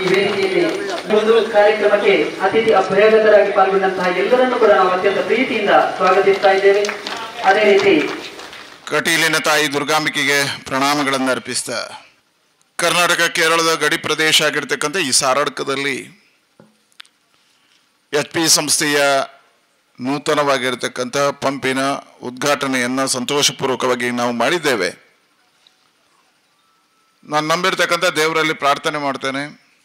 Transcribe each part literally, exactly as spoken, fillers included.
ಈ ವೇದಿಕೆಯಲ್ಲಿ ಒಂದು ಕಾರ್ಯಕ್ರಮಕ್ಕೆ ಅತಿಥಿ ಅಭ್ಯಾಗತರಾಗಿ ಪಾಲ್ಗೊಂಡಂತಹ ಎಲ್ಲರನ್ನೂ ಕೂಡ ನಾವು ಅತ್ಯಂತ ಪ್ರೀತಿಯಿಂದ ಸ್ವಾಗತಿಸ್ತಾ ಇದ್ದೇವೆ. ಅದೇ ರೀತಿ ಕಟೀಲಿನ ತಾಯಿ ದುರ್ಗಾಂಬಿಕೆಗೆ ಪ್ರಣಾಮಗಳನ್ನು ಅರ್ಪಿಸ್ತಾ ಕರ್ನಾಟಕ ಕೇರಳದ ಗಡಿ ಪ್ರದೇಶ ಆಗಿರ್ತಕ್ಕಂಥ ಈ ಸಾರಡ್ಕದಲ್ಲಿ ಎಚ್ ಪಿ ಸಂಸ್ಥೆಯ ನೂತನವಾಗಿರ್ತಕ್ಕಂಥ ಪಂಪಿನ ಉದ್ಘಾಟನೆಯನ್ನು ಸಂತೋಷಪೂರ್ವಕವಾಗಿ ನಾವು ಮಾಡಿದ್ದೇವೆ. ನಾನು ನಂಬಿರ್ತಕ್ಕಂಥ ದೇವರಲ್ಲಿ ಪ್ರಾರ್ಥನೆ ಮಾಡ್ತೇನೆ,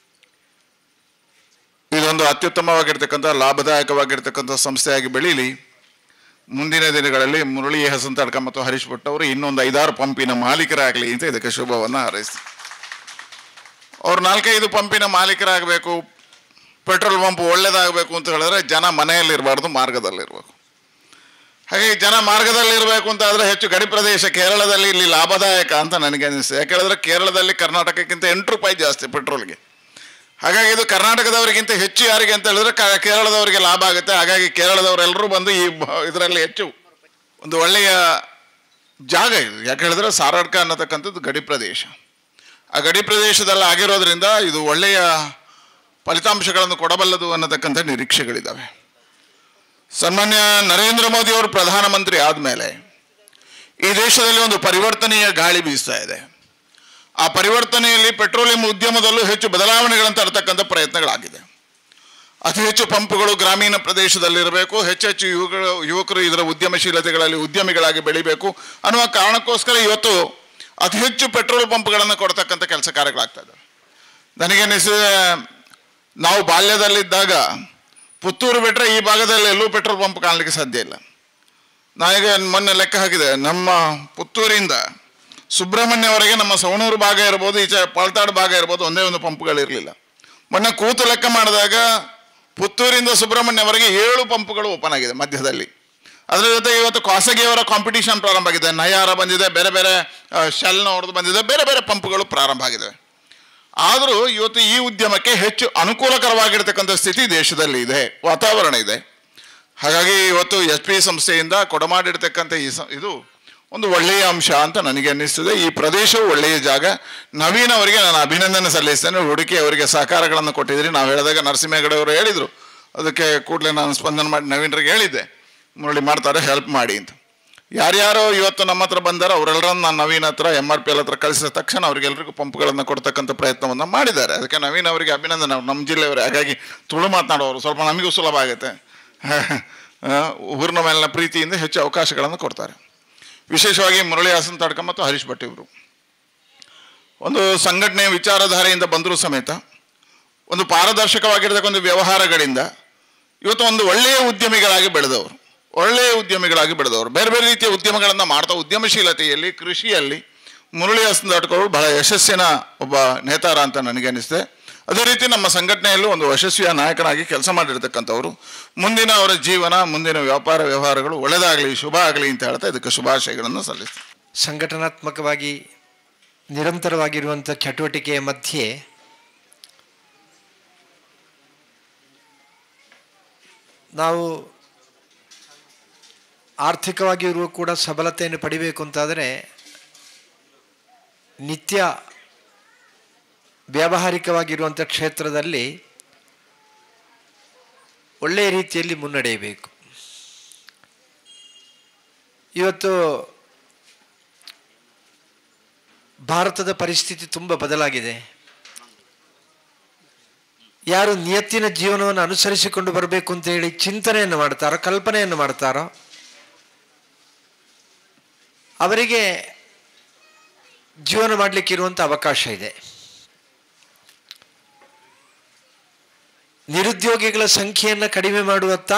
ಇದೊಂದು ಅತ್ಯುತ್ತಮವಾಗಿರ್ತಕ್ಕಂಥ ಲಾಭದಾಯಕವಾಗಿರ್ತಕ್ಕಂಥ ಸಂಸ್ಥೆಯಾಗಿ ಬೆಳೀಲಿ. ಮುಂದಿನ ದಿನಗಳಲ್ಲಿ ಮುರಳಿ ಹಸಂತಡ್ಕ ಮತ್ತು ಹರೀಶ್ ಭಟ್ ಅವರು ಇನ್ನೊಂದು ಐದಾರು ಪಂಪಿನ ಮಾಲೀಕರಾಗಲಿ ಅಂತ ಇದಕ್ಕೆ ಶುಭವನ್ನು ಹಾರೈಸ್ತೀನಿ. ಅವ್ರು ನಾಲ್ಕೈದು ಪಂಪಿನ ಮಾಲೀಕರಾಗಬೇಕು, ಪೆಟ್ರೋಲ್ ಪಂಪ್ ಒಳ್ಳೇದಾಗಬೇಕು ಅಂತ ಹೇಳಿದ್ರೆ ಜನ ಮನೆಯಲ್ಲಿರಬಾರ್ದು, ಮಾರ್ಗದಲ್ಲಿರಬೇಕು. ಹಾಗಾಗಿ ಜನ ಮಾರ್ಗದಲ್ಲಿರಬೇಕು ಅಂತ ಆದರೆ ಹೆಚ್ಚು ಗಡಿ ಪ್ರದೇಶ ಕೇರಳದಲ್ಲಿ ಇಲ್ಲಿ ಲಾಭದಾಯಕ ಅಂತ ನನಗೆ ಅನಿಸ್ತದೆ. ಯಾಕೆ ಹೇಳಿದ್ರೆ ಕೇರಳದಲ್ಲಿ ಕರ್ನಾಟಕಕ್ಕಿಂತ ಎಂಟು ರೂಪಾಯಿ ಜಾಸ್ತಿ ಪೆಟ್ರೋಲ್ಗೆ. ಹಾಗಾಗಿ ಇದು ಕರ್ನಾಟಕದವರಿಗಿಂತ ಹೆಚ್ಚು ಯಾರಿಗೆ ಅಂತ ಹೇಳಿದ್ರೆ ಕ ಕೇರಳದವರಿಗೆ ಲಾಭ ಆಗುತ್ತೆ. ಹಾಗಾಗಿ ಕೇರಳದವರೆಲ್ಲರೂ ಬಂದು ಈ ಇದರಲ್ಲಿ ಹೆಚ್ಚು ಒಂದು ಒಳ್ಳೆಯ ಜಾಗ ಇದು. ಯಾಕೆ ಹೇಳಿದ್ರೆ ಸಾರಡ್ಕ ಅನ್ನತಕ್ಕಂಥದ್ದು ಗಡಿ ಪ್ರದೇಶ. ಆ ಗಡಿ ಪ್ರದೇಶದಲ್ಲಿ ಆಗಿರೋದ್ರಿಂದ ಇದು ಒಳ್ಳೆಯ ಫಲಿತಾಂಶಗಳನ್ನು ಕೊಡಬಲ್ಲದು ಅನ್ನತಕ್ಕಂಥ ನಿರೀಕ್ಷೆಗಳಿದ್ದಾವೆ. ಸನ್ಮಾನ್ಯ ನರೇಂದ್ರ ಮೋದಿ ಅವರು ಪ್ರಧಾನಮಂತ್ರಿ ಆದಮೇಲೆ ಈ ದೇಶದಲ್ಲಿ ಒಂದು ಪರಿವರ್ತನೆಯ ಗಾಳಿ ಬೀಸ್ತಾ ಇದೆ. ಆ ಪರಿವರ್ತನೆಯಲ್ಲಿ ಪೆಟ್ರೋಲಿಯಂ ಉದ್ಯಮದಲ್ಲೂ ಹೆಚ್ಚು ಬದಲಾವಣೆಗಳನ್ನು ತರತಕ್ಕಂಥ ಪ್ರಯತ್ನಗಳಾಗಿದೆ. ಅತಿ ಹೆಚ್ಚು ಪಂಪ್ಗಳು ಗ್ರಾಮೀಣ ಪ್ರದೇಶದಲ್ಲಿರಬೇಕು, ಹೆಚ್ಚೆಚ್ಚು ಯುವಕರು ಯುವಕರು ಇದರ ಉದ್ಯಮಶೀಲತೆಗಳಲ್ಲಿ ಉದ್ಯಮಿಗಳಾಗಿ ಬೆಳಿಬೇಕು ಅನ್ನುವ ಕಾರಣಕ್ಕೋಸ್ಕರ ಇವತ್ತು ಅತಿ ಹೆಚ್ಚು ಪೆಟ್ರೋಲ್ ಪಂಪ್ಗಳನ್ನು ಕೊಡ್ತಕ್ಕಂಥ ಕೆಲಸ ಕಾರ್ಯಗಳಾಗ್ತಾ ಇದ್ದಾವೆ. ನನಗೆ ಅನಿಸಿದ ನಾವು ಬಾಲ್ಯದಲ್ಲಿದ್ದಾಗ ಪುತ್ತೂರು ಬಿಟ್ಟರೆ ಈ ಭಾಗದಲ್ಲಿ ಎಲ್ಲೂ ಪೆಟ್ರೋಲ್ ಪಂಪ್ ಕಾಣಲಿಕ್ಕೆ ಸಾಧ್ಯ ಇಲ್ಲ. ನಾನೀಗ ಮೊನ್ನೆ ಲೆಕ್ಕ ಹಾಕಿದೆ, ನಮ್ಮ ಪುತ್ತೂರಿಂದ ಸುಬ್ರಹ್ಮಣ್ಯವರೆಗೆ ನಮ್ಮ ಸವಣೂರು ಭಾಗ ಇರ್ಬೋದು, ಈಚೆ ಪಾಲ್ತಾಡು ಭಾಗ ಇರ್ಬೋದು, ಒಂದೇ ಒಂದು ಪಂಪ್ಗಳಿರಲಿಲ್ಲ. ಮೊನ್ನೆ ಕೂತು ಲೆಕ್ಕ ಮಾಡಿದಾಗ ಪುತ್ತೂರಿಂದ ಸುಬ್ರಹ್ಮಣ್ಯವರೆಗೆ ಏಳು ಪಂಪ್ಗಳು ಓಪನ್ ಆಗಿದೆ ಮಧ್ಯದಲ್ಲಿ. ಅದರ ಜೊತೆಗೆ ಇವತ್ತು ಖಾಸಗಿಯವರ ಕಾಂಪಿಟೇಷನ್ ಪ್ರಾರಂಭ ಆಗಿದೆ. ನಯಾರ ಬಂದಿದೆ, ಬೇರೆ ಬೇರೆ ಶೆಲ್ನವ್ರದ್ದು ಬಂದಿದೆ, ಬೇರೆ ಬೇರೆ ಪಂಪ್ಗಳು ಪ್ರಾರಂಭ ಆಗಿದ್ದಾವೆ. ಆದರೂ ಇವತ್ತು ಈ ಉದ್ಯಮಕ್ಕೆ ಹೆಚ್ಚು ಅನುಕೂಲಕರವಾಗಿರ್ತಕ್ಕಂಥ ಸ್ಥಿತಿ ದೇಶದಲ್ಲಿ ಇದೆ, ವಾತಾವರಣ ಇದೆ. ಹಾಗಾಗಿ ಇವತ್ತು ಎಚ್ ಪಿ ಸಂಸ್ಥೆಯಿಂದ ಕೊಡಮಾಡಿರ್ತಕ್ಕಂಥ ಈ ಸ ಇದು ಒಂದು ಒಳ್ಳೆಯ ಅಂಶ ಅಂತ ನನಗೆ ಅನ್ನಿಸ್ತದೆ. ಈ ಪ್ರದೇಶವು ಒಳ್ಳೆಯ ಜಾಗ. ನವೀನ್ ಅವರಿಗೆ ನಾನು ಅಭಿನಂದನೆ ಸಲ್ಲಿಸ್ತೇನೆ. ಹುಡುಕಿ ಅವರಿಗೆ ಸಹಕಾರಗಳನ್ನು ಕೊಟ್ಟಿದ್ರಿ. ನಾವು ಹೇಳಿದಾಗ ನರಸಿಂಹೇಗೌಡ ಅವರು ಹೇಳಿದರು, ಅದಕ್ಕೆ ಕೂಡಲೇ ನಾನು ಸ್ಪಂದನೆ ಮಾಡಿ ನವೀನ್ರಿಗೆ ಹೇಳಿದ್ದೆ, ಮುರಳಿ ಮಾಡ್ತಾರೆ, ಹೆಲ್ಪ್ ಮಾಡಿ ಅಂತ. ಯಾರ್ಯಾರೋ ಇವತ್ತು ನಮ್ಮ ಹತ್ರ ಬಂದಾರೋ ಅವರೆಲ್ಲರನ್ನು ನಾನು ನವೀನ್ ಹತ್ರ ಎಮ್ ಆರ್ ಪಿ ಎಲ್ ಹತ್ರ ಕಳಿಸಿದ ತಕ್ಷಣ ಅವ್ರಿಗೆಲ್ಲರಿಗೂ ಪಂಪ್ಗಳನ್ನು ಕೊಡ್ತಕ್ಕಂಥ ಪ್ರಯತ್ನವನ್ನು ಮಾಡಿದ್ದಾರೆ. ಅದಕ್ಕೆ ನವೀನ್ ಅವರಿಗೆ ಅಭಿನಂದನೆ. ನಮ್ಮ ಜಿಲ್ಲೆಯವರು ಹಾಗಾಗಿ ತುಳು ಮಾತನಾಡೋರು, ಸ್ವಲ್ಪ ನಮಗೂ ಸುಲಭ ಆಗುತ್ತೆ. ಊರಿನ ಮೇಲಿನ ಪ್ರೀತಿಯಿಂದ ಹೆಚ್ಚು ಅವಕಾಶಗಳನ್ನು ಕೊಡ್ತಾರೆ. ವಿಶೇಷವಾಗಿ ಮುರಳಿ ಹಸಂತಡ್ಕ ಮತ್ತು ಹರೀಶ್ ಭಟ್ ಇವರು ಒಂದು ಸಂಘಟನೆಯ ವಿಚಾರಧಾರೆಯಿಂದ ಬಂದರೂ ಸಮೇತ ಒಂದು ಪಾರದರ್ಶಕವಾಗಿರ್ತಕ್ಕಂಥ ಒಂದು ವ್ಯವಹಾರಗಳಿಂದ ಇವತ್ತು ಒಂದು ಒಳ್ಳೆಯ ಉದ್ಯಮಿಗಳಾಗಿ ಬೆಳೆದವರು ಒಳ್ಳೆಯ ಉದ್ಯಮಿಗಳಾಗಿ ಬೆಳೆದವರು ಬೇರೆ ಬೇರೆ ರೀತಿಯ ಉದ್ಯಮಗಳನ್ನು ಮಾಡ್ತಾ ಉದ್ಯಮಶೀಲತೆಯಲ್ಲಿ, ಕೃಷಿಯಲ್ಲಿ ಮುರಳಿ ಹಸಂತಡ್ಕವರು ಬಹಳ ಯಶಸ್ಸಿನ ಒಬ್ಬ ನೇತಾರ ಅಂತ ನನಗೆ ಅನಿಸುತ್ತೆ. ಅದೇ ರೀತಿ ನಮ್ಮ ಸಂಘಟನೆಯಲ್ಲೂ ಒಂದು ಯಶಸ್ವಿಯ ನಾಯಕನಾಗಿ ಕೆಲಸ ಮಾಡಿರ್ತಕ್ಕಂಥವ್ರು. ಮುಂದಿನ ಅವರ ಜೀವನ, ಮುಂದಿನ ವ್ಯಾಪಾರ ವ್ಯವಹಾರಗಳು ಒಳ್ಳೆಯದಾಗಲಿ, ಶುಭ ಆಗಲಿ ಅಂತ ಹೇಳ್ತಾ ಇದಕ್ಕೆ ಶುಭಾಶಯಗಳನ್ನು ಸಲ್ಲಿಸ್ತೀನಿ. ಸಂಘಟನಾತ್ಮಕವಾಗಿ ನಿರಂತರವಾಗಿರುವಂಥ ಚಟುವಟಿಕೆಯ ಮಧ್ಯೆ ನಾವು ಆರ್ಥಿಕವಾಗಿರುವ ಕೂಡ ಸಬಲತೆಯನ್ನು ಪಡಿಬೇಕು ಅಂತಾದರೆ ನಿತ್ಯ ವ್ಯಾವಹಾರಿಕವಾಗಿರುವಂಥ ಕ್ಷೇತ್ರದಲ್ಲಿ ಒಳ್ಳೆಯ ರೀತಿಯಲ್ಲಿ ಮುನ್ನಡೆಯಬೇಕು. ಇವತ್ತು ಭಾರತದ ಪರಿಸ್ಥಿತಿ ತುಂಬ ಬದಲಾಗಿದೆ. ಯಾರು ನಿಯತ್ತಿನ ಜೀವನವನ್ನು ಅನುಸರಿಸಿಕೊಂಡು ಬರಬೇಕು ಅಂತ ಹೇಳಿ ಚಿಂತನೆಯನ್ನು ಮಾಡ್ತಾರೋ, ಕಲ್ಪನೆಯನ್ನು ಮಾಡ್ತಾರೋ, ಅವರಿಗೆ ಜೀವನ ಮಾಡಲಿಕ್ಕಿರುವಂಥ ಅವಕಾಶ ಇದೆ. ನಿರುದ್ಯೋಗಿಗಳ ಸಂಖ್ಯೆಯನ್ನು ಕಡಿಮೆ ಮಾಡುವತ್ತ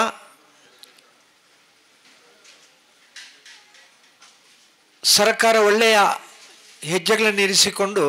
ಸರ್ಕಾರ ಒಳ್ಳೆಯ ಹೆಜ್ಜೆಗಳನ್ನು ಇರಿಸಿಕೊಂಡು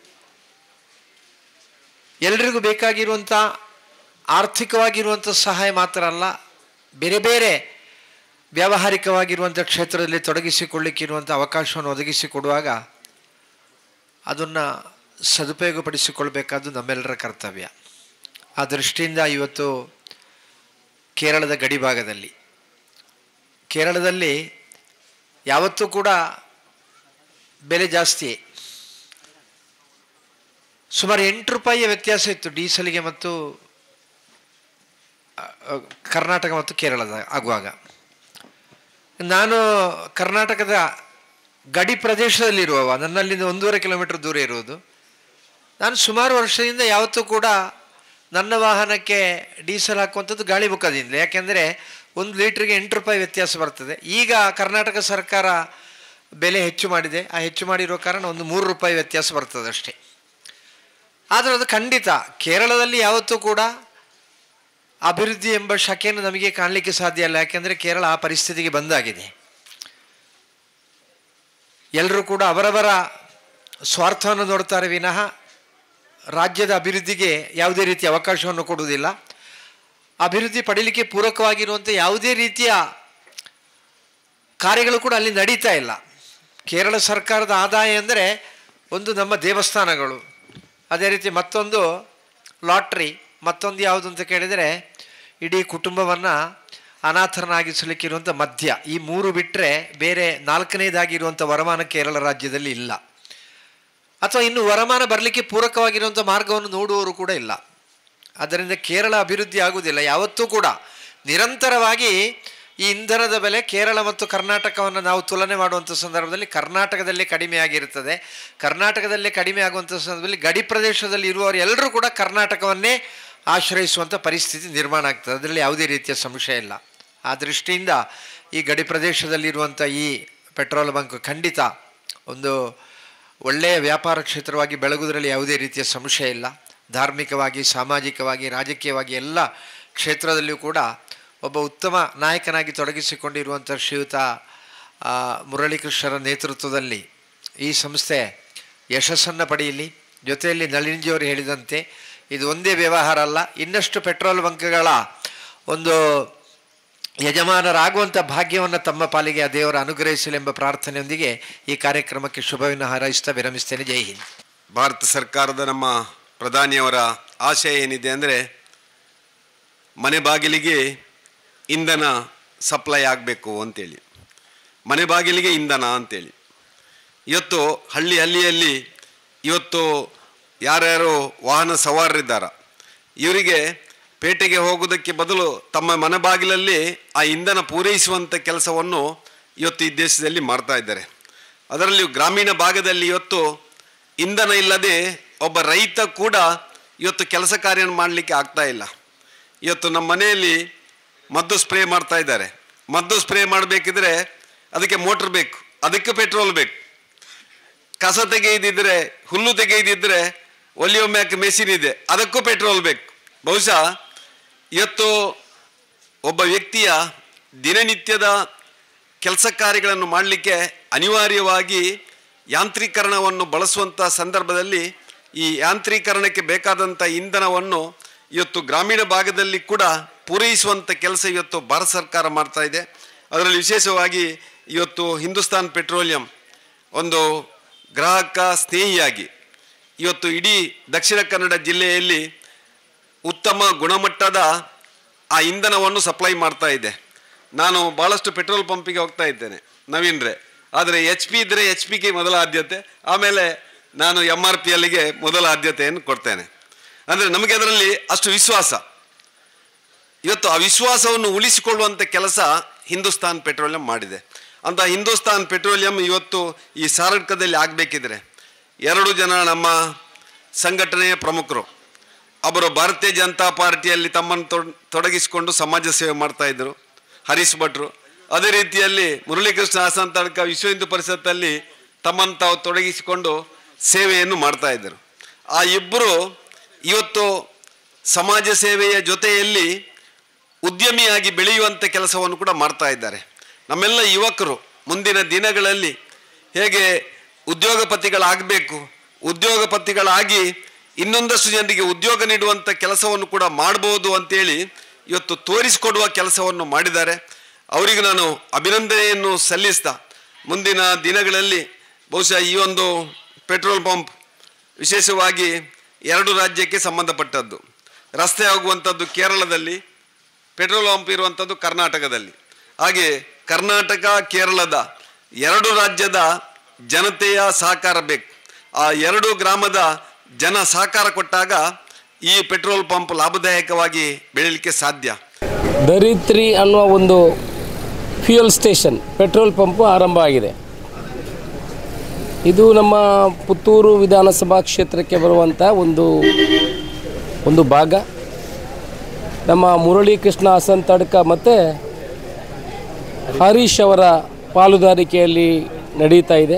ಎಲ್ರಿಗೂ ಬೇಕಾಗಿರುವಂಥ ಆರ್ಥಿಕವಾಗಿರುವಂಥ ಸಹಾಯ ಮಾತ್ರ ಅಲ್ಲ, ಬೇರೆ ಬೇರೆ ವ್ಯಾವಹಾರಿಕವಾಗಿರುವಂಥ ಕ್ಷೇತ್ರದಲ್ಲಿ ತೊಡಗಿಸಿಕೊಳ್ಳಿಕ್ಕಿರುವಂಥ ಅವಕಾಶವನ್ನು ಒದಗಿಸಿಕೊಡುವಾಗ ಅದನ್ನು ಸದುಪಯೋಗಪಡಿಸಿಕೊಳ್ಬೇಕಾದ್ದು ನಮ್ಮೆಲ್ಲರ ಕರ್ತವ್ಯ. ಆ ದೃಷ್ಟಿಯಿಂದ ಇವತ್ತು ಕೇರಳದ ಗಡಿಭಾಗದಲ್ಲಿ ಕೇರಳದಲ್ಲಿ ಯಾವತ್ತೂ ಕೂಡ ಬೆಲೆ ಜಾಸ್ತಿ. ಸುಮಾರು ಎಂಟು ರೂಪಾಯಿಯ ವ್ಯತ್ಯಾಸ ಇತ್ತು ಡೀಸೆಲ್ಗೆ ಮತ್ತು ಕರ್ನಾಟಕ ಮತ್ತು ಕೇರಳದ ಆಗುವಾಗ. ನಾನು ಕರ್ನಾಟಕದ ಗಡಿ ಪ್ರದೇಶದಲ್ಲಿರುವವ, ನನ್ನಲ್ಲಿಂದ ಒಂದೂವರೆ ಕಿಲೋಮೀಟರ್ ದೂರ ಇರುವುದು. ನಾನು ಸುಮಾರು ವರ್ಷದಿಂದ ಯಾವತ್ತೂ ಕೂಡ ನನ್ನ ವಾಹನಕ್ಕೆ ಡೀಸೆಲ್ ಹಾಕುವಂಥದ್ದು ಗಾಳಿ ಮುಖದಿಂದ, ಯಾಕೆಂದರೆ ಒಂದು ಲೀಟ್ರಿಗೆ ಎಂಟು ರೂಪಾಯಿ ವ್ಯತ್ಯಾಸ ಬರ್ತದೆ. ಈಗ ಕರ್ನಾಟಕ ಸರ್ಕಾರ ಬೆಲೆ ಹೆಚ್ಚು ಮಾಡಿದೆ, ಆ ಹೆಚ್ಚು ಮಾಡಿರೋ ಕಾರಣ ಒಂದು ಮೂರು ರೂಪಾಯಿ ವ್ಯತ್ಯಾಸ ಬರ್ತದೆ ಅಷ್ಟೇ. ಆದರೆ ಅದು ಖಂಡಿತ ಕೇರಳದಲ್ಲಿ ಯಾವತ್ತೂ ಕೂಡ ಅಭಿವೃದ್ಧಿ ಎಂಬ ಶಕೆಯನ್ನು ನಮಗೆ ಕಾಣಲಿಕ್ಕೆ ಸಾಧ್ಯ ಇಲ್ಲ, ಯಾಕೆಂದರೆ ಕೇರಳ ಆ ಪರಿಸ್ಥಿತಿಗೆ ಬಂದಾಗಿದೆ. ಎಲ್ಲರೂ ಕೂಡ ಅವರವರ ಸ್ವಾರ್ಥವನ್ನು ನೋಡ್ತಾರೆ ವಿನಃ ರಾಜ್ಯದ ಅಭಿವೃದ್ಧಿಗೆ ಯಾವುದೇ ರೀತಿಯ ಅವಕಾಶವನ್ನು ಕೊಡುವುದಿಲ್ಲ. ಅಭಿವೃದ್ಧಿ ಪಡೀಲಿಕ್ಕೆ ಪೂರಕವಾಗಿರುವಂಥ ಯಾವುದೇ ರೀತಿಯ ಕಾರ್ಯಗಳು ಕೂಡ ಅಲ್ಲಿ ನಡೀತಾ ಇಲ್ಲ. ಕೇರಳ ಸರ್ಕಾರದ ಆದಾಯ ಅಂದರೆ ಒಂದು ನಮ್ಮ ದೇವಸ್ಥಾನಗಳು, ಅದೇ ರೀತಿ ಮತ್ತೊಂದು ಲಾಟ್ರಿ, ಮತ್ತೊಂದು ಯಾವುದು ಅಂತ ಕೇಳಿದರೆ ಇಡೀ ಕುಟುಂಬವನ್ನು ಅನಾಥರನ್ನಾಗಿಸಲಿಕ್ಕಿರುವಂಥ ಮದ್ಯ. ಈ ಮೂರು ಬಿಟ್ಟರೆ ಬೇರೆ ನಾಲ್ಕನೇದಾಗಿರುವಂಥ ವರಮಾನ ಕೇರಳ ರಾಜ್ಯದಲ್ಲಿ ಇಲ್ಲ. ಅಥವಾ ಇನ್ನು ವರಮಾನ ಬರಲಿಕ್ಕೆ ಪೂರಕವಾಗಿರುವಂಥ ಮಾರ್ಗವನ್ನು ನೋಡುವವರು ಕೂಡ ಇಲ್ಲ. ಆದ್ದರಿಂದ ಕೇರಳ ಅಭಿವೃದ್ಧಿ ಆಗುವುದಿಲ್ಲ. ಯಾವತ್ತೂ ಕೂಡ ನಿರಂತರವಾಗಿ ಈ ಇಂಧನದ ಬೆಲೆ ಕೇರಳ ಮತ್ತು ಕರ್ನಾಟಕವನ್ನು ನಾವು ತುಲನೆ ಮಾಡುವಂಥ ಸಂದರ್ಭದಲ್ಲಿ ಕರ್ನಾಟಕದಲ್ಲೇ ಕಡಿಮೆ ಆಗಿರುತ್ತದೆ. ಕರ್ನಾಟಕದಲ್ಲೇ ಕಡಿಮೆ ಆಗುವಂಥ ಸಂದರ್ಭದಲ್ಲಿ ಗಡಿ ಪ್ರದೇಶದಲ್ಲಿ ಇರುವವರು ಎಲ್ಲರೂ ಕೂಡ ಕರ್ನಾಟಕವನ್ನೇ ಆಶ್ರಯಿಸುವಂಥ ಪರಿಸ್ಥಿತಿ ನಿರ್ಮಾಣ ಆಗ್ತದೆ. ಅದರಲ್ಲಿ ಯಾವುದೇ ರೀತಿಯ ಸಂಶಯ ಇಲ್ಲ. ಆ ದೃಷ್ಟಿಯಿಂದ ಈ ಗಡಿ ಪ್ರದೇಶದಲ್ಲಿರುವಂಥ ಈ ಪೆಟ್ರೋಲ್ ಬಂಕ್ ಖಂಡಿತ ಒಂದು ಒಳ್ಳೆಯ ವ್ಯಾಪಾರ ಕ್ಷೇತ್ರವಾಗಿ ಬೆಳಗುವುದರಲ್ಲಿ ಯಾವುದೇ ರೀತಿಯ ಸಂಶಯ ಇಲ್ಲ. ಧಾರ್ಮಿಕವಾಗಿ, ಸಾಮಾಜಿಕವಾಗಿ, ರಾಜಕೀಯವಾಗಿ ಎಲ್ಲ ಕ್ಷೇತ್ರದಲ್ಲಿಯೂ ಕೂಡ ಒಬ್ಬ ಉತ್ತಮ ನಾಯಕನಾಗಿ ತೊಡಗಿಸಿಕೊಂಡಿರುವಂಥ ಶ್ರೀಯುತ ಮುರಳೀಕೃಷ್ಣರ ನೇತೃತ್ವದಲ್ಲಿ ಈ ಸಂಸ್ಥೆ ಯಶಸ್ಸನ್ನು ಪಡೆಯಲಿ. ಜೊತೆಯಲ್ಲಿ ನಳಿನ್ಜಿಯವರು ಹೇಳಿದಂತೆ ಇದು ಒಂದೇ ವ್ಯವಹಾರ ಅಲ್ಲ, ಇನ್ನಷ್ಟು ಪೆಟ್ರೋಲ್ ಬಂಕ್ಗಳ ಒಂದು ಯಜಮಾನರಾಗುವಂಥ ಭಾಗ್ಯವನ್ನು ತಮ್ಮ ಪಾಲಿಗೆ ಆ ದೇವರ ಅನುಗ್ರಹಿಸಲೆಂಬ ಪ್ರಾರ್ಥನೆಯೊಂದಿಗೆ ಈ ಕಾರ್ಯಕ್ರಮಕ್ಕೆ ಶುಭವನ್ನು ಹಾರೈಸ್ತಾ ವಿರಮಿಸ್ತೇನೆ. ಜೈ ಹಿಂದ್. ಭಾರತ ಸರ್ಕಾರದ ನಮ್ಮ ಪ್ರಧಾನಿಯವರ ಆಶಯ ಏನಿದೆ ಅಂದರೆ ಮನೆ ಬಾಗಿಲಿಗೆ ಇಂಧನ ಸಪ್ಲೈ ಆಗಬೇಕು ಅಂತೇಳಿ, ಮನೆ ಬಾಗಿಲಿಗೆ ಇಂಧನ ಅಂತೇಳಿ. ಇವತ್ತು ಹಳ್ಳಿ ಹಳ್ಳಿಯಲ್ಲಿ ಇವತ್ತು ಯಾರ್ಯಾರು ವಾಹನ ಸವಾರರಿದ್ದಾರ ಇವರಿಗೆ ಪೇಟೆಗೆ ಹೋಗೋದಕ್ಕೆ ಬದಲು ತಮ್ಮ ಮನೆ ಬಾಗಿಲಲ್ಲಿ ಆ ಇಂಧನ ಪೂರೈಸುವಂಥ ಕೆಲಸವನ್ನು ಇವತ್ತು ಈ ದೇಶದಲ್ಲಿ ಮಾಡ್ತಾ ಇದ್ದಾರೆ. ಅದರಲ್ಲಿಯೂ ಗ್ರಾಮೀಣ ಭಾಗದಲ್ಲಿ ಇವತ್ತು ಇಂಧನ ಇಲ್ಲದೆ ಒಬ್ಬ ರೈತ ಕೂಡ ಇವತ್ತು ಕೆಲಸ ಕಾರ್ಯ ಮಾಡಲಿಕ್ಕೆ ಆಗ್ತಾ ಇಲ್ಲ. ಇವತ್ತು ನಮ್ಮ ಮನೆಯಲ್ಲಿ ಮದ್ದು ಸ್ಪ್ರೇ ಮಾಡ್ತಾ ಇದ್ದಾರೆ. ಮದ್ದು ಸ್ಪ್ರೇ ಮಾಡಬೇಕಿದ್ರೆ ಅದಕ್ಕೆ ಮೋಟ್ರ್ ಬೇಕು, ಅದಕ್ಕೆ ಪೆಟ್ರೋಲ್ ಬೇಕು. ಕಸ ತೆಗೆಯದಿದ್ದರೆ, ಹುಲ್ಲು ತೆಗೆಯದಿದ್ದರೆ ಒಲಿಯೋ ಮ್ಯಾಕ್ ಮೆಷಿನ್ ಇದೆ, ಅದಕ್ಕೂ ಪೆಟ್ರೋಲ್ ಬೇಕು. ಬಹುಶಃ ಇವತ್ತು ಒಬ್ಬ ವ್ಯಕ್ತಿಯ ದಿನನಿತ್ಯದ ಕೆಲಸ ಕಾರ್ಯಗಳನ್ನು ಮಾಡಲಿಕ್ಕೆ ಅನಿವಾರ್ಯವಾಗಿ ಯಾಂತ್ರೀಕರಣವನ್ನು ಬಳಸುವಂಥ ಸಂದರ್ಭದಲ್ಲಿ ಈ ಯಾಂತ್ರೀಕರಣಕ್ಕೆ ಬೇಕಾದಂಥ ಇಂಧನವನ್ನು ಇವತ್ತು ಗ್ರಾಮೀಣ ಭಾಗದಲ್ಲಿ ಕೂಡ ಪೂರೈಸುವಂಥ ಕೆಲಸ ಇವತ್ತು ಭಾರತ ಸರ್ಕಾರ ಮಾಡ್ತಾ ಇದೆ. ಅದರಲ್ಲಿ ವಿಶೇಷವಾಗಿ ಇವತ್ತು ಹಿಂದೂಸ್ತಾನ್ ಪೆಟ್ರೋಲಿಯಂ ಒಂದು ಗ್ರಾಹಕ ಸ್ನೇಹಿಯಾಗಿ ಇವತ್ತು ಇಡೀ ದಕ್ಷಿಣ ಕನ್ನಡ ಜಿಲ್ಲೆಯಲ್ಲಿ ಉತ್ತಮ ಗುಣಮಟ್ಟದ ಆ ಇಂಧನವನ್ನು ಸಪ್ಲೈ ಮಾಡ್ತಾ ಇದೆ. ನಾನು ಭಾಳಷ್ಟು ಪೆಟ್ರೋಲ್ ಪಂಪಿಗೆ ಹೋಗ್ತಾ ಇದ್ದೇನೆ ನವೀನ್ರೆ, ಆದರೆ ಎಚ್ ಪಿ ಇದ್ದರೆ ಎಚ್ ಪಿಗೆ ಮೊದಲ ಆದ್ಯತೆ, ಆಮೇಲೆ ನಾನು ಎಮ್ ಆರ್ ಪಿ ಎಲ್ಲಿಗೆ ಮೊದಲ ಆದ್ಯತೆಯನ್ನು ಕೊಡ್ತೇನೆ. ಅಂದರೆ ನಮಗೆ ಅದರಲ್ಲಿ ಅಷ್ಟು ವಿಶ್ವಾಸ. ಇವತ್ತು ಆ ವಿಶ್ವಾಸವನ್ನು ಉಳಿಸಿಕೊಳ್ಳುವಂಥ ಕೆಲಸ ಹಿಂದೂಸ್ತಾನ್ ಪೆಟ್ರೋಲಿಯಂ ಮಾಡಿದೆ. ಅಂತ ಹಿಂದೂಸ್ತಾನ್ ಪೆಟ್ರೋಲಿಯಂ ಇವತ್ತು ಈ ಸಾರಡ್ಕದಲ್ಲಿ ಆಗಬೇಕಿದ್ರೆ ಎರಡು ಜನ ನಮ್ಮ ಸಂಘಟನೆಯ ಪ್ರಮುಖರು, ಒಬ್ಬರು ಭಾರತೀಯ ಜನತಾ ಪಾರ್ಟಿಯಲ್ಲಿ ತಮ್ಮನ್ನು ತೊಡಗಿಸಿಕೊಂಡು ಸಮಾಜ ಸೇವೆ ಮಾಡ್ತಾಯಿದ್ರು ಹರೀಶ್ ಭಟ್ರು, ಅದೇ ರೀತಿಯಲ್ಲಿ ಮುರಳೀಕೃಷ್ಣ ಆಸಂತಾಡ್ಕ ವಿಶ್ವ ಹಿಂದೂ ಪರಿಷತ್ತಲ್ಲಿ ತಮ್ಮನ್ನು ತಾವು ತೊಡಗಿಸಿಕೊಂಡು ಸೇವೆಯನ್ನು ಮಾಡ್ತಾಯಿದ್ದರು. ಆ ಇಬ್ಬರು ಇವತ್ತು ಸಮಾಜ ಸೇವೆಯ ಜೊತೆಯಲ್ಲಿ ಉದ್ಯಮಿಯಾಗಿ ಬೆಳೆಯುವಂಥ ಕೆಲಸವನ್ನು ಕೂಡ ಮಾಡ್ತಾ ಇದ್ದಾರೆ. ನಮ್ಮೆಲ್ಲ ಯುವಕರು ಮುಂದಿನ ದಿನಗಳಲ್ಲಿ ಹೇಗೆ ಉದ್ಯೋಗಪತಿಗಳಾಗಬೇಕು, ಉದ್ಯೋಗಪತಿಗಳಾಗಿ ಇನ್ನೊಂದಷ್ಟು ಜನರಿಗೆ ಉದ್ಯೋಗ ನೀಡುವಂಥ ಕೆಲಸವನ್ನು ಕೂಡ ಮಾಡ್ಬೋದು ಅಂತೇಳಿ ಇವತ್ತು ತೋರಿಸಿಕೊಡುವ ಕೆಲಸವನ್ನು ಮಾಡಿದ್ದಾರೆ. ಅವರಿಗೆ ನಾನು ಅಭಿನಂದನೆಯನ್ನು ಸಲ್ಲಿಸ್ತಾ ಮುಂದಿನ ದಿನಗಳಲ್ಲಿ ಬಹುಶಃ ಈ ಒಂದು ಪೆಟ್ರೋಲ್ ಪಂಪ್ ವಿಶೇಷವಾಗಿ ಎರಡು ರಾಜ್ಯಕ್ಕೆ ಸಂಬಂಧಪಟ್ಟದ್ದು. ರಸ್ತೆ ಆಗುವಂಥದ್ದು ಕೇರಳದಲ್ಲಿ, ಪೆಟ್ರೋಲ್ ಪಂಪ್ ಇರುವಂಥದ್ದು ಕರ್ನಾಟಕದಲ್ಲಿ. ಹಾಗೆ ಕರ್ನಾಟಕ ಕೇರಳದ ಎರಡು ರಾಜ್ಯದ ಜನತೆಯ ಸಹಕಾರ ಬೇಕು. ಆ ಎರಡು ಗ್ರಾಮದ ಜನ ಸಹಕಾರ ಕೊಟ್ಟಾಗ ಈ ಪೆಟ್ರೋಲ್ ಪಂಪ್ ಲಾಭದಾಯಕವಾಗಿ ಬೆಳೀಲಿಕ್ಕೆ ಸಾಧ್ಯ. ಧರಿತ್ರಿ ಅನ್ನುವ ಒಂದು ಫ್ಯೂಯಲ್ ಸ್ಟೇಷನ್ ಪೆಟ್ರೋಲ್ ಪಂಪು ಆರಂಭ ಆಗಿದೆ. ಇದು ನಮ್ಮ ಪುತ್ತೂರು ವಿಧಾನಸಭಾ ಕ್ಷೇತ್ರಕ್ಕೆ ಬರುವಂಥ ಒಂದು ಒಂದು ಭಾಗ. ನಮ್ಮ ಮುರಳಿ ಕೃಷ್ಣ ಹಸಂತಡ್ಕ ಮತ್ತು ಹರೀಶ್ ಅವರ ಪಾಲುದಾರಿಕೆಯಲ್ಲಿ ನಡೀತಾ ಇದೆ.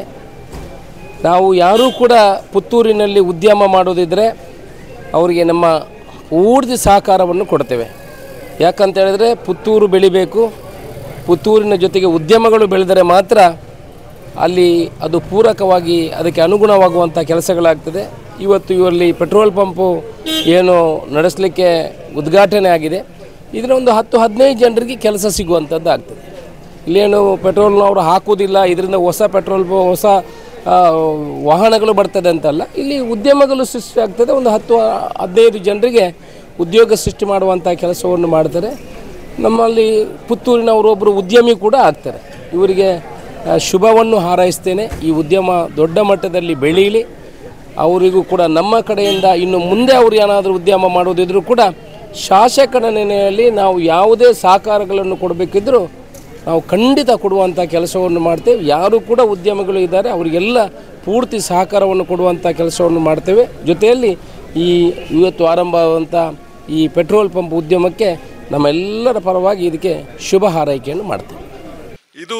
ನಾವು ಯಾರೂ ಕೂಡ ಪುತ್ತೂರಿನಲ್ಲಿ ಉದ್ಯಮ ಮಾಡೋದಿದ್ದರೆ ಅವರಿಗೆ ನಮ್ಮ ಪೂರ್ತಿ ಸಹಕಾರವನ್ನು ಕೊಡ್ತೇವೆ. ಯಾಕಂತ ಹೇಳಿದ್ರೆ ಪುತ್ತೂರು ಬೆಳಿಬೇಕು, ಪುತ್ತೂರಿನ ಜೊತೆಗೆ ಉದ್ಯಮಗಳು ಬೆಳೆದರೆ ಮಾತ್ರ ಅಲ್ಲಿ ಅದು ಪೂರಕವಾಗಿ ಅದಕ್ಕೆ ಅನುಗುಣವಾಗುವಂಥ ಕೆಲಸಗಳಾಗ್ತದೆ. ಇವತ್ತು ಇವರಲ್ಲಿ ಪೆಟ್ರೋಲ್ ಪಂಪು ಏನು ನಡೆಸಲಿಕ್ಕೆ ಉದ್ಘಾಟನೆ ಆಗಿದೆ, ಇದರ ಒಂದು ಹತ್ತು ಹದಿನೈದು ಜನರಿಗೆ ಕೆಲಸ ಸಿಗುವಂಥದ್ದು ಆಗ್ತದೆ. ಇಲ್ಲೇನು ಪೆಟ್ರೋಲ್ನವರು ಹಾಕುವುದಿಲ್ಲ, ಇದರಿಂದ ಹೊಸ ಪೆಟ್ರೋಲ್ ಹೊಸ ವಾಹನಗಳು ಬರ್ತದೆ ಅಂತಲ್ಲ, ಇಲ್ಲಿ ಉದ್ಯಮಗಳು ಸೃಷ್ಟಿ ಆಗ್ತದೆ. ಒಂದು ಹತ್ತು ಹದಿನೈದು ಜನರಿಗೆ ಉದ್ಯೋಗ ಸೃಷ್ಟಿ ಮಾಡುವಂಥ ಕೆಲಸವನ್ನು ಮಾಡ್ತಾರೆ. ನಮ್ಮಲ್ಲಿ ಪುತ್ತೂರಿನವರೊಬ್ಬರು ಉದ್ಯಮಿ ಕೂಡ ಆಗ್ತಾರೆ. ಇವರಿಗೆ ಶುಭವನ್ನು ಹಾರೈಸ್ತೇನೆ. ಈ ಉದ್ಯಮ ದೊಡ್ಡ ಮಟ್ಟದಲ್ಲಿ ಬೆಳೀಲಿ. ಅವರಿಗೂ ಕೂಡ ನಮ್ಮ ಕಡೆಯಿಂದ ಇನ್ನು ಮುಂದೆ ಅವರು ಏನಾದರೂ ಉದ್ಯಮ ಮಾಡೋದಿದ್ರೂ ಕೂಡ ಶಾಸಕರ ನೆನೆಯಲ್ಲಿ ನಾವು ಯಾವುದೇ ಸಹಕಾರಗಳನ್ನು ಕೊಡಬೇಕಿದ್ದರೂ ನಾವು ಖಂಡಿತ ಕೊಡುವಂಥ ಕೆಲಸವನ್ನು ಮಾಡ್ತೇವೆ. ಯಾರು ಕೂಡ ಉದ್ಯಮಿಗಳು ಇದ್ದಾರೆ ಅವರಿಗೆಲ್ಲ ಪೂರ್ತಿ ಸಹಕಾರವನ್ನು ಕೊಡುವಂಥ ಕೆಲಸವನ್ನು ಮಾಡ್ತೇವೆ. ಜೊತೆಯಲ್ಲಿ ಈ ಇವತ್ತು ಆರಂಭವಾದಂಥ ಈ ಪೆಟ್ರೋಲ್ ಪಂಪ್ ಉದ್ಯಮಕ್ಕೆ ನಮ್ಮೆಲ್ಲರ ಪರವಾಗಿ ಇದಕ್ಕೆ ಶುಭ ಹಾರೈಕೆಯನ್ನು ಮಾಡ್ತೇವೆ. ಇದು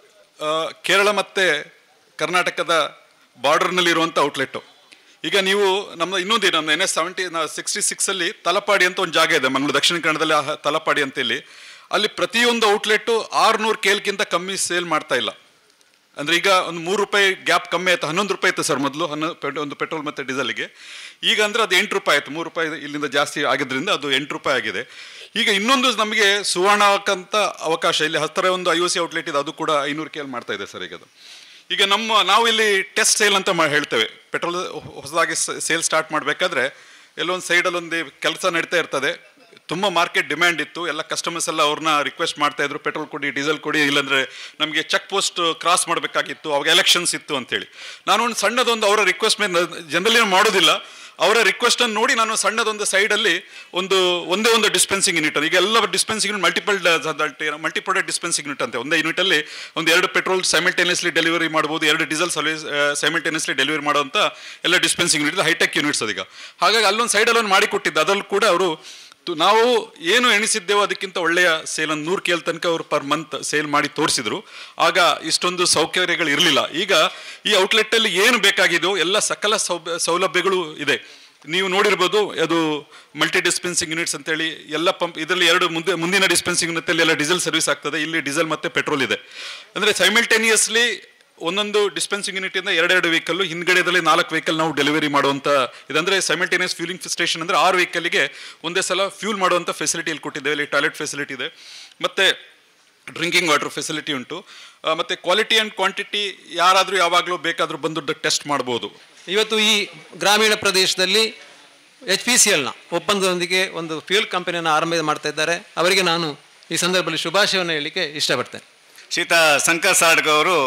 ಕೇರಳ ಮತ್ತು ಕರ್ನಾಟಕದ ಬಾರ್ಡರ್ನಲ್ಲಿರುವಂಥ ಔಟ್ಲೆಟ್ಟು. ಈಗ ನೀವು ನಮ್ಮ ಇನ್ನೊಂದು ನಮ್ಮ ಎನ್ ಎಸ್ ಸೆವೆಂಟಿ ಸಿಕ್ಸ್ಟಿ ಸಿಕ್ಸಲ್ಲಿ ತಲಪಾಡಿ ಅಂತ ಒಂದು ಜಾಗ ಇದೆ, ಮಂಗಳೂರು ದಕ್ಷಿಣ ಕನ್ನಡದಲ್ಲಿ ತಲಪಾಡಿ ಅಂತೇಳಿ. ಅಲ್ಲಿ ಪ್ರತಿಯೊಂದು ಔಟ್ಲೆಟ್ಟು ಆರುನೂರು ಕೇಲ್ಗಿಂತ ಕಮ್ಮಿ ಸೇಲ್ ಮಾಡ್ತಾ ಇಲ್ಲ. ಅಂದರೆ ಈಗ ಒಂದು ಮೂರು ರೂಪಾಯಿ ಗ್ಯಾಪ್ ಕಮ್ಮಿ ಆಯಿತು. ಹನ್ನೊಂದು ರೂಪಾಯಿ ಇತ್ತು ಸರ್ ಮೊದಲು, ಹನ್ನೊಂದು ಒಂದು ಪೆಟ್ರೋಲ್ ಮತ್ತು ಡೀಸೆಲ್ಗೆ. ಈಗ ಅಂದರೆ ಅದು ಎಂಟು ರೂಪಾಯಿ ಆಯಿತು. ಮೂರು ರೂಪಾಯಿ ಇಲ್ಲಿಂದ ಜಾಸ್ತಿ ಆಗಿದ್ದರಿಂದ ಅದು ಎಂಟು ರೂಪಾಯಿ ಆಗಿದೆ. ಈಗ ಇನ್ನೊಂದು ನಮಗೆ ಸುವರ್ಣಕ್ಕಂತ ಅವಕಾಶ ಇಲ್ಲಿ ಹತ್ತಿರ ಒಂದು ಐ ಒ ಸಿ ಔಟ್ಲೆಟ್ ಇದೆ, ಅದು ಕೂಡ ಐನೂರು ಕೇಲ್ ಮಾಡ್ತಾ ಇದೆ ಸರ್. ಈಗ ಅದು ಈಗ ನಮ್ಮ ನಾವು ಇಲ್ಲಿ ಟೆಸ್ಟ್ ಸೇಲ್ ಅಂತ ಮಾ ಹೇಳ್ತೇವೆ. ಪೆಟ್ರೋಲ್ ಹೊಸದಾಗಿ ಸೇಲ್ ಸ್ಟಾರ್ಟ್ ಮಾಡಬೇಕಾದ್ರೆ ಎಲ್ಲೊಂದು ಸೈಡಲ್ಲಿ ಒಂದು ಕೆಲಸ ನಡೀತಾ ಇರ್ತದೆ. ತುಂಬ ಮಾರ್ಕೆಟ್ ಡಿಮ್ಯಾಂಡ್ ಇತ್ತು, ಎಲ್ಲ ಕಸ್ಟಮರ್ಸ್ ಎಲ್ಲ ಅವ್ರನ್ನ ರಿಕ್ವೆಸ್ಟ್ ಮಾಡ್ತಾಯಿದ್ರು, ಪೆಟ್ರೋಲ್ ಕೊಡಿ, ಡೀಸೆಲ್ ಕೊಡಿ, ಇಲ್ಲಾಂದರೆ ನಮಗೆ ಚೆಕ್ ಪೋಸ್ಟ್ ಕ್ರಾಸ್ ಮಾಡಬೇಕಾಗಿತ್ತು, ಅವಾಗ ಎಲೆಕ್ಷನ್ಸ್ ಇತ್ತು ಅಂತೇಳಿ. ನಾನು ಒಂದು ಸಣ್ಣದೊಂದು ಅವರ ರಿಕ್ವೆಸ್ಟ್ ಮೇಲೆ ಜನರಲಿ ಮಾಡೋದಿಲ್ಲ, ಅವರ ರಿಕ್ವೆಸ್ಟನ್ನು ನೋಡಿ ನಾನು ಸಣ್ಣದೊಂದು ಸೈಡಲ್ಲಿ ಒಂದು ಒಂದೇ ಒಂದು ಡಿಸ್ಪೆನ್ಸಿಂಗ್ ಯೂನಿಟ್, ಈಗ ಎಲ್ಲ dispensing unit multiple multi product dispensing unit ಅಂತೆ. ಒಂದೇ ಯೂನಿಟಲ್ಲಿ ಒಂದು ಎರಡು ಪೆಟ್ರೋಲ್ ಸೈಮಲ್ಟೇನಿಯಸ್ಲಿ ಡೆಲಿವರಿ ಮಾಡ್ಬೋದು, ಎರಡು ಡೀಸೆಲ್ ಸರ್ವಿಸ್ ಸೈಮಲ್ಟೇನಿಯಸ್ಲಿ ಡೆಲಿವರಿ ಮಾಡೋಂಥ ಎಲ್ಲ ಡಿಸ್ಪೆನ್ಸಿಂಗ್ ಯೂನಿಟ್ ಹೈಟೆಕ್ ಯೂನಿಟ್ಸ್ ಅದೀಗ. ಹಾಗಾಗಿ ಅಲ್ಲೊಂದು ಸೈಡಲ್ಲಿ ಒಂದು ಮಾಡಿ ಕೊಟ್ಟಿದ್ದು, ಅದರಲ್ಲಿ ಕೂಡ ಅವರು ನಾವು ಏನು ಎಣಿಸಿದ್ದೇವೋ ಅದಕ್ಕಿಂತ ಒಳ್ಳೆಯ ಸೇಲ್ ಒಂದು ನೂರು ಕೇಲ್ ತನಕ ಅವರು ಪರ್ ಮಂತ್ ಸೇಲ್ ಮಾಡಿ ತೋರಿಸಿದ್ರು. ಆಗ ಇಷ್ಟೊಂದು ಸೌಕರ್ಯಗಳು ಇರಲಿಲ್ಲ. ಈಗ ಈ ಔಟ್ಲೆಟ್ಟಲ್ಲಿ ಏನು ಬೇಕಾಗಿದೆಯೋ ಎಲ್ಲ ಸಕಲ ಸೌ ಸೌಲಭ್ಯಗಳು ಇದೆ. ನೀವು ನೋಡಿರ್ಬೋದು, ಅದು ಮಲ್ಟಿ ಡಿಸ್ಪೆನ್ಸಿಂಗ್ ಯೂನಿಟ್ಸ್ ಅಂತೇಳಿ ಎಲ್ಲ ಪಂಪ್ ಇದರಲ್ಲಿ ಎರಡು ಮುಂದೆ ಮುಂದಿನ ಡಿಸ್ಪೆನ್ಸಿಂಗ್ ಯೂನಿಟಲ್ಲಿ ಎಲ್ಲ ಡೀಸೆಲ್ ಸರ್ವಿಸ್ ಆಗ್ತದೆ. ಇಲ್ಲಿ ಡೀಸೆಲ್ ಮತ್ತು ಪೆಟ್ರೋಲ್ ಇದೆ. ಅಂದರೆ ಸೈಮಲ್ಟೇನಿಯಸ್ಲಿ ಒಂದೊಂದು ಡಿಸ್ಪೆನ್ಸಿಂಗ್ ಯೂನಿಟಿಂದ ಎರಡೆರಡು ವೆಹಿಕಲ್ಲು, ಹಿಂದ್ಗಡೆದಲ್ಲಿ ನಾಲ್ಕು ವೆಹಿಕಲ್ ನಾವು ಡೆಲಿವರಿ ಮಾಡುವಂಥ ಇದಂದರೆ ಸೈಮಲ್ಟೇನಿಯಸ್ ಫ್ಯೂಲಿಂಗ್ ಸ್ಟೇಷನ್. ಅಂದರೆ ಆರು ವೆಹಿಕಲ್ಗೆ ಒಂದೇ ಸಲ ಫ್ಯೂಲ್ ಮಾಡುವಂಥ ಫೆಸಿಲಿಟಿ ಇಲ್ಲಿ ಕೊಟ್ಟಿದ್ದೇವೆ. ಇಲ್ಲಿ ಟಾಯ್ಲೆಟ್ ಫೆಸಿಲಿಟಿ ಇದೆ, ಮತ್ತು ಡ್ರಿಂಕಿಂಗ್ ವಾಟರ್ ಫೆಸಿಲಿಟಿ ಉಂಟು, ಮತ್ತು ಕ್ವಾಲಿಟಿ ಆ್ಯಂಡ್ ಕ್ವಾಂಟಿಟಿ ಯಾರಾದರೂ ಯಾವಾಗಲೂ ಬೇಕಾದರೂ ಬಂದು ಟೆಸ್ಟ್ ಮಾಡ್ಬೋದು. ಇವತ್ತು ಈ ಗ್ರಾಮೀಣ ಪ್ರದೇಶದಲ್ಲಿ ಎಚ್ ಪಿ ಸಿ ಎಲ್ನ ಒಪ್ಪಂದದೊಂದಿಗೆ ಒಂದು ಫ್ಯೂಲ್ ಕಂಪನಿಯನ್ನು ಆರಂಭ ಮಾಡ್ತಾ ಇದ್ದಾರೆ. ಅವರಿಗೆ ನಾನು ಈ ಸಂದರ್ಭದಲ್ಲಿ ಶುಭಾಶಯವನ್ನು ಹೇಳಲಿಕ್ಕೆ ಇಷ್ಟಪಡ್ತೇನೆ. ಶ್ರೀಯುತ ಶಂಕರ್ ಸಾರಡ್ಕ ಅವರು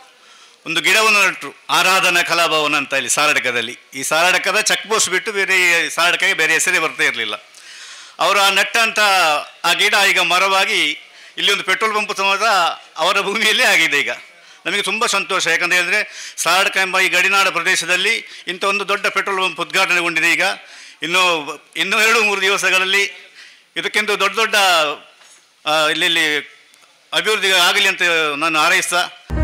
ಒಂದು ಗಿಡವನ್ನು ನೆಟ್ಟರು, ಆರಾಧನಾ ಕಲಾಭವನ ಅಂತ ಇಲ್ಲಿ ಸಾರಡ್ಕದಲ್ಲಿ. ಈ ಸಾರಡ್ಕದ ಚೆಕ್ ಪೋಸ್ಟ್ ಬಿಟ್ಟು ಬೇರೆ ಸಾರಡ್ಕಗೆ ಬೇರೆ ಹೆಸರೇ ಬರ್ತಾ ಇರಲಿಲ್ಲ. ಅವರು ಆ ನೆಟ್ಟಂಥ ಆ ಗಿಡ ಈಗ ಮರವಾಗಿ ಇಲ್ಲಿ ಒಂದು ಪೆಟ್ರೋಲ್ ಪಂಪ್ ಸಮೇತ ಅವರ ಭೂಮಿಯಲ್ಲೇ ಆಗಿದೆ. ಈಗ ನಮಗೆ ತುಂಬ ಸಂತೋಷ, ಯಾಕಂತ ಹೇಳಿದರೆ ಸಾರಡ್ಕ ಎಂಬ ಈ ಗಡಿನಾಡ ಪ್ರದೇಶದಲ್ಲಿ ಇಂಥ ಒಂದು ದೊಡ್ಡ ಪೆಟ್ರೋಲ್ ಪಂಪ್ ಉದ್ಘಾಟನೆಗೊಂಡಿದೆ. ಈಗ ಇನ್ನೂ ಇನ್ನೂ ಎರಡು ಮೂರು ದಿವಸಗಳಲ್ಲಿ ಇದಕ್ಕಿಂತ ದೊಡ್ಡ ದೊಡ್ಡ ಇಲ್ಲಿ ಅಭಿವೃದ್ಧಿ ಆಗಲಿ ಅಂತ ನಾನು ಹಾರೈಸ್ತಾ